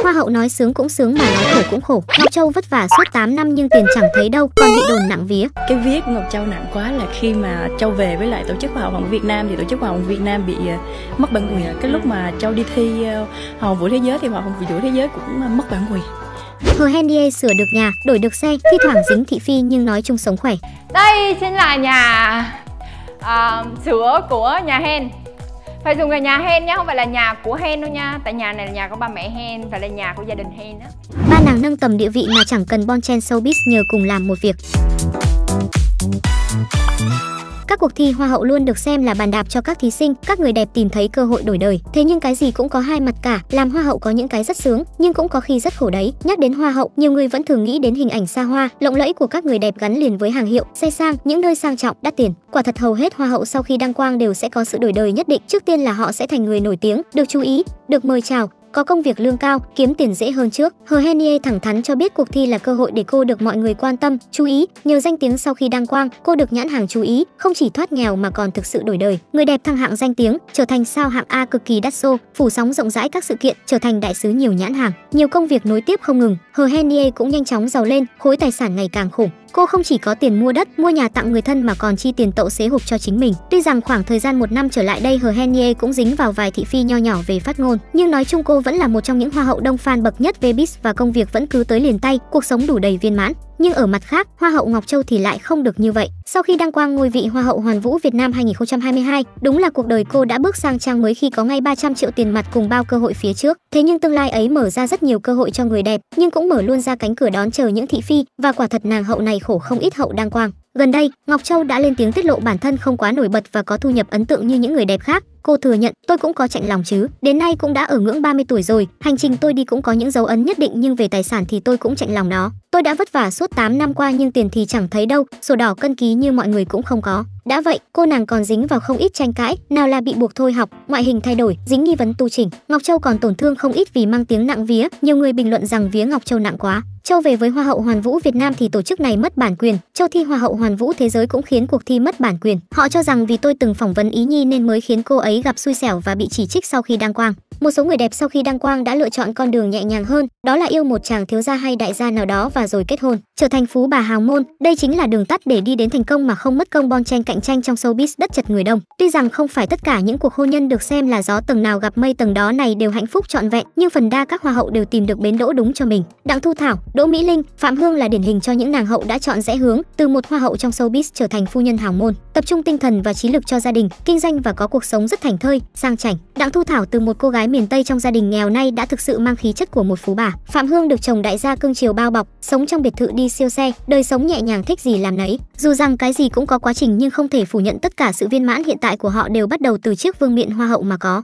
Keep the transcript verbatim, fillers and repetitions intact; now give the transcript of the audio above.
Hoa hậu nói sướng cũng sướng mà nói khổ cũng khổ. Ngọc Châu vất vả suốt tám năm nhưng tiền chẳng thấy đâu, còn bị đồn nặng vía. Cái vía của Ngọc Châu nặng quá là khi mà Châu về với lại tổ chức Hoa hậu Hoàn vũ Việt Nam thì tổ chức Hoa hậu Việt Nam bị uh, mất bản quyền. Cái lúc mà Châu đi thi uh, Hoa hậu Vũ Thế Giới thì Hoa hậu Vũ Thế Giới cũng uh, mất bản quyền. Hờ Henie sửa được nhà, đổi được xe, thi thoảng dính thị phi nhưng nói chung sống khỏe. Đây chính là nhà uh, sữa của nhà Hen. Phải dùng là nhà Hen nhá, không phải là nhà của Hen đâu nha. Tại nhà này là nhà của ba mẹ Hen, phải là nhà của gia đình Hen á. Ba nàng nâng tầm địa vị mà chẳng cần bon chen showbiz nhờ cùng làm một việc. Các cuộc thi Hoa hậu luôn được xem là bàn đạp cho các thí sinh, các người đẹp tìm thấy cơ hội đổi đời. Thế nhưng cái gì cũng có hai mặt cả, làm Hoa hậu có những cái rất sướng, nhưng cũng có khi rất khổ đấy. Nhắc đến Hoa hậu, nhiều người vẫn thường nghĩ đến hình ảnh xa hoa, lộng lẫy của các người đẹp gắn liền với hàng hiệu, xe sang, những nơi sang trọng, đắt tiền. Quả thật hầu hết Hoa hậu sau khi đăng quang đều sẽ có sự đổi đời nhất định. Trước tiên là họ sẽ thành người nổi tiếng, được chú ý, được mời chào, có công việc lương cao, kiếm tiền dễ hơn trước. Hờ Henie thẳng thắn cho biết cuộc thi là cơ hội để cô được mọi người quan tâm, chú ý. Nhờ danh tiếng sau khi đăng quang, cô được nhãn hàng chú ý, không chỉ thoát nghèo mà còn thực sự đổi đời. Người đẹp thăng hạng danh tiếng, trở thành sao hạng A cực kỳ đắt xô, phủ sóng rộng rãi các sự kiện, trở thành đại sứ nhiều nhãn hàng, nhiều công việc nối tiếp không ngừng. Hờ Henie cũng nhanh chóng giàu lên, khối tài sản ngày càng khủng. Cô không chỉ có tiền mua đất, mua nhà tặng người thân mà còn chi tiền tậu xế hộp cho chính mình. Tuy rằng khoảng thời gian một năm trở lại đây Hờ Henie cũng dính vào vài thị phi nho nhỏ về phát ngôn, nhưng nói chung cô vẫn là một trong những hoa hậu đông fan bậc nhất vê bít và công việc vẫn cứ tới liền tay, cuộc sống đủ đầy viên mãn. Nhưng ở mặt khác, Hoa hậu Ngọc Châu thì lại không được như vậy. Sau khi đăng quang ngôi vị Hoa hậu Hoàn vũ Việt Nam hai nghìn không trăm hai mươi hai, đúng là cuộc đời cô đã bước sang trang mới khi có ngay ba trăm triệu tiền mặt cùng bao cơ hội phía trước. Thế nhưng tương lai ấy mở ra rất nhiều cơ hội cho người đẹp, nhưng cũng mở luôn ra cánh cửa đón chờ những thị phi, và quả thật nàng hậu này khổ không ít hậu đăng quang. Gần đây, Ngọc Châu đã lên tiếng tiết lộ bản thân không quá nổi bật và có thu nhập ấn tượng như những người đẹp khác. Cô thừa nhận, tôi cũng có chạnh lòng chứ, đến nay cũng đã ở ngưỡng ba mươi tuổi rồi, hành trình tôi đi cũng có những dấu ấn nhất định nhưng về tài sản thì tôi cũng chạnh lòng đó. Tôi đã vất vả suốt tám năm qua nhưng tiền thì chẳng thấy đâu, sổ đỏ cân ký như mọi người cũng không có. Đã vậy, cô nàng còn dính vào không ít tranh cãi, nào là bị buộc thôi học, ngoại hình thay đổi, dính nghi vấn tu chỉnh. Ngọc Châu còn tổn thương không ít vì mang tiếng nặng vía, nhiều người bình luận rằng vía Ngọc Châu nặng quá. Châu về với Hoa hậu Hoàn vũ Việt Nam thì tổ chức này mất bản quyền, Châu thi Hoa hậu Hoàn vũ Thế giới cũng khiến cuộc thi mất bản quyền. Họ cho rằng vì tôi từng phỏng vấn Ý Nhi nên mới khiến cô ấy gặp xui xẻo và bị chỉ trích sau khi đăng quang. Một số người đẹp sau khi đăng quang đã lựa chọn con đường nhẹ nhàng hơn, đó là yêu một chàng thiếu gia hay đại gia nào đó và rồi kết hôn, trở thành phú bà hào môn. Đây chính là đường tắt để đi đến thành công mà không mất công bon chen cạnh tranh trong showbiz đất chật người đông. Tuy rằng không phải tất cả những cuộc hôn nhân được xem là gió tầng nào gặp mây tầng đó này đều hạnh phúc trọn vẹn, nhưng phần đa các hoa hậu đều tìm được bến đỗ đúng cho mình. Đặng Thu Thảo, Đỗ Mỹ Linh, Phạm Hương là điển hình cho những nàng hậu đã chọn rẽ hướng, từ một hoa hậu trong showbiz trở thành phu nhân hào môn, tập trung tinh thần và trí lực cho gia đình, kinh doanh và có cuộc sống rất thảnh thơi, sang chảnh. Đặng Thu Thảo từ một cô gái miền Tây trong gia đình nghèo nay đã thực sự mang khí chất của một phú bà. Phạm Hương được chồng đại gia cưng chiều bao bọc, sống trong biệt thự đi siêu xe, đời sống nhẹ nhàng thích gì làm nấy. Dù rằng cái gì cũng có quá trình nhưng không thể phủ nhận tất cả sự viên mãn hiện tại của họ đều bắt đầu từ chiếc vương miện hoa hậu mà có.